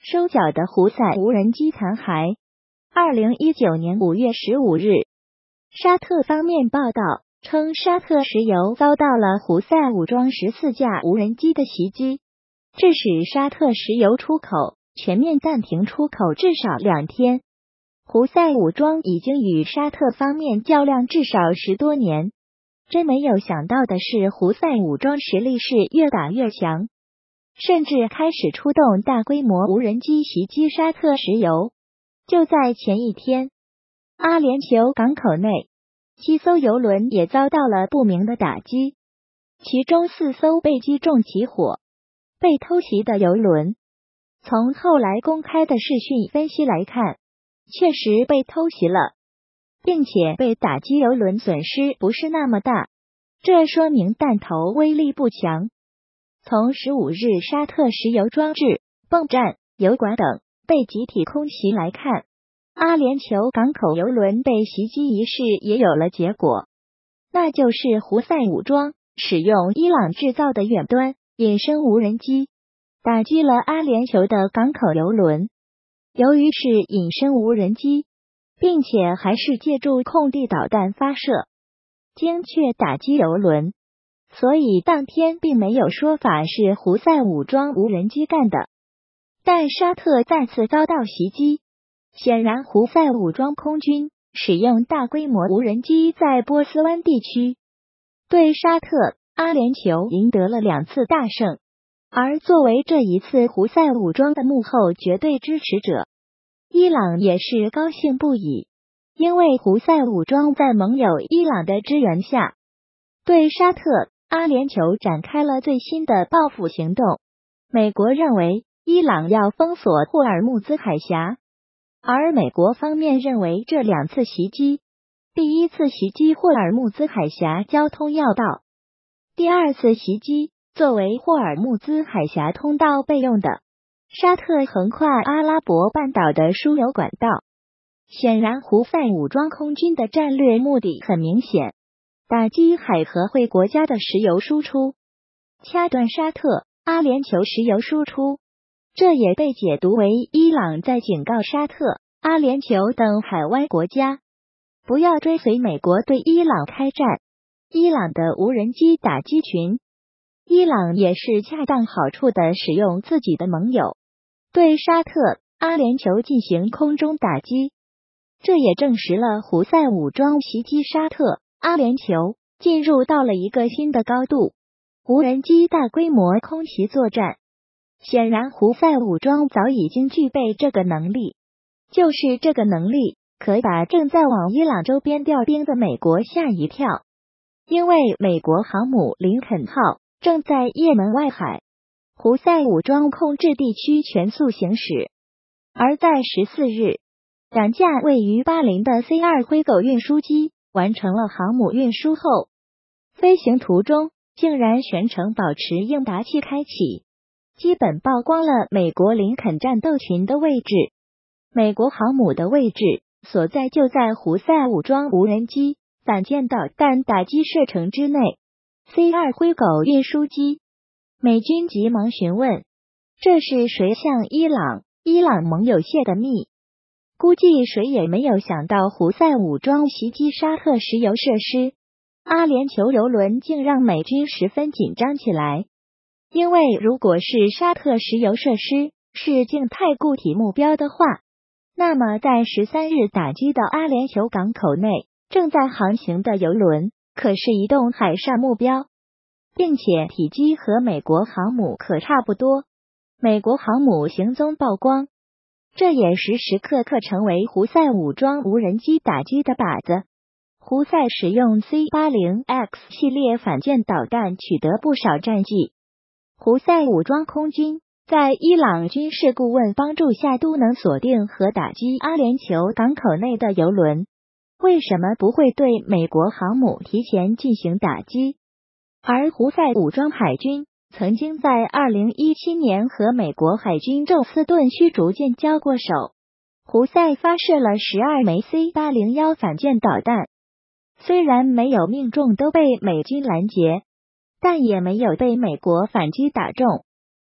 收缴的胡塞无人机残骸。2019年5月15日，沙特方面报道称，沙特石油遭到了胡塞武装14架无人机的袭击，致使沙特石油出口全面暂停出口至少2天。胡塞武装已经与沙特方面较量至少10多年，真没有想到的是，胡塞武装实力是越打越强，甚至开始出动大规模无人机袭击沙特石油。就在前一天，阿联酋港口内7艘油轮也遭到了不明的打击，其中4艘被击中起火。被偷袭的油轮，从后来公开的视讯分析来看，确实被偷袭了，并且被打击油轮损失不是那么大，这说明弹头威力不强。从15日沙特石油装置、泵站、油管等被集体空袭来看，阿联酋港口油轮被袭击一事也有了结果，那就是胡塞武装使用伊朗制造的远端隐身无人机打击了阿联酋的港口油轮。由于是隐身无人机，并且还是借助空地导弹发射，精确打击油轮，所以当天并没有说法是胡塞武装无人机干的。但沙特再次遭到袭击，显然胡塞武装空军使用大规模无人机在波斯湾地区，对沙特、阿联酋赢得了2次大胜。而作为这一次胡塞武装的幕后绝对支持者，伊朗也是高兴不已，因为胡塞武装在盟友伊朗的支援下，对沙特、阿联酋展开了最新的报复行动。美国认为伊朗要封锁霍尔木兹海峡，而美国方面认为这2次袭击，第一次袭击霍尔木兹海峡交通要道，第2次袭击作为霍尔木兹海峡通道备用的沙特横跨阿拉伯半岛的输油管道。显然胡塞武装空军的战略目的很明显，打击海合会国家的石油输出，掐断沙特、阿联酋石油输出。这也被解读为伊朗在警告沙特、阿联酋等海湾国家，不要追随美国对伊朗开战。伊朗的无人机打击群，伊朗也是恰当好处的使用自己的盟友，对沙特、阿联酋进行空中打击。这也证实了胡塞武装袭击沙特、阿联酋进入到了一个新的高度，无人机大规模空袭作战。显然胡塞武装早已经具备这个能力，就是这个能力可把正在往伊朗周边调兵的美国吓一跳，因为美国航母林肯号正在也门外海胡塞武装控制地区全速行驶。而在14日2架位于巴林的 C2 灰狗运输机完成了航母运输后，飞行途中竟然全程保持应答器开启，基本曝光了美国林肯战斗群的位置。美国航母的位置所在就在胡塞武装无人机反舰导弹打击射程之内。C2 灰狗运输机，美军急忙询问，这是谁向伊朗盟友泄的密？估计谁也没有想到胡塞武装袭击沙特石油设施，阿联酋油轮竟让美军十分紧张起来。因为如果是沙特石油设施是静态固体目标的话，那么在13日打击到阿联酋港口内正在航行的油轮可是移动海上目标，并且体积和美国航母可差不多。美国航母行踪曝光，这也时时刻刻成为胡塞武装无人机打击的靶子。胡塞使用 C-80X 系列反舰导弹取得不少战绩。胡塞武装空军在伊朗军事顾问帮助下都能锁定和打击阿联酋港口内的油轮，为什么不会对美国航母提前进行打击？而胡塞武装海军曾经在2017年和美国海军宙斯盾驱逐舰交过手，胡塞发射了12枚 C-801 反舰导弹，虽然没有命中都被美军拦截，但也没有被美国反击打中。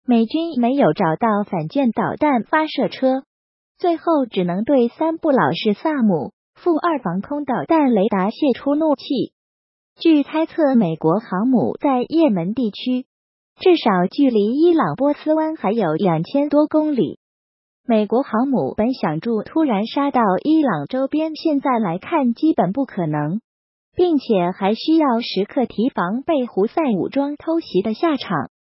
美军没有找到反舰导弹发射车，最后只能对3布老式萨姆-2防空导弹雷达泄出怒气。据猜测，美国航母在也门地区，至少距离伊朗波斯湾还有2000多公里。美国航母本想住突然杀到伊朗周边，现在来看基本不可能，并且还需要时刻提防被胡塞武装偷袭的下场。